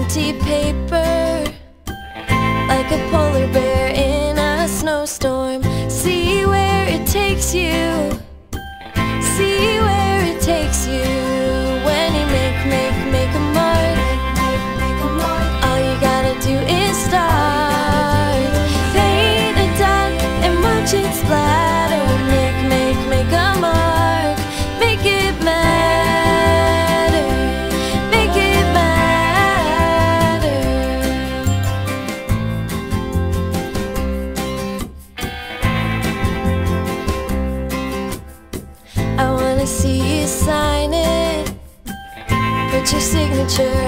empty paper, like a polar bear in a snowstorm. See where it takes you, see where it takes you. When you make a mark, all you gotta do is start. Paint a dot and watch it splatter. Make a mark, make it matter, make it matter. I wanna see you sign it, put your signature